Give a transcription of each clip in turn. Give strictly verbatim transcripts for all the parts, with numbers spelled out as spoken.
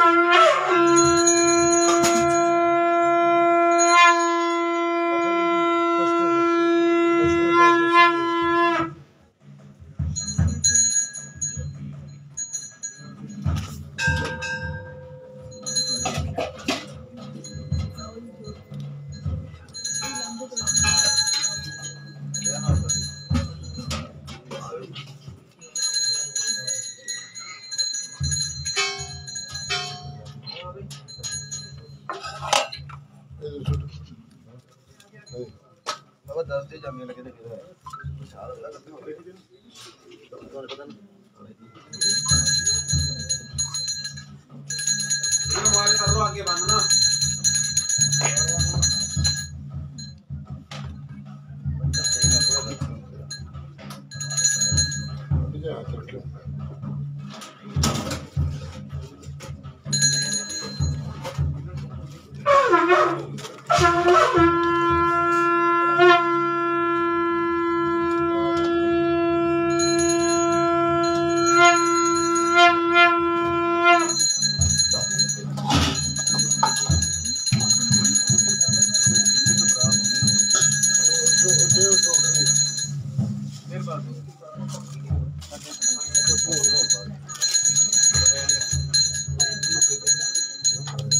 बाबा दस दिन जमने लगे थे किधर विशाल लगा करते हो बेटी दिन तो पता नहीं ये मोबाइल कर लो आगे बांधना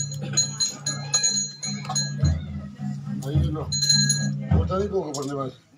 Ahí no. ¿Cómo está de coco por demás?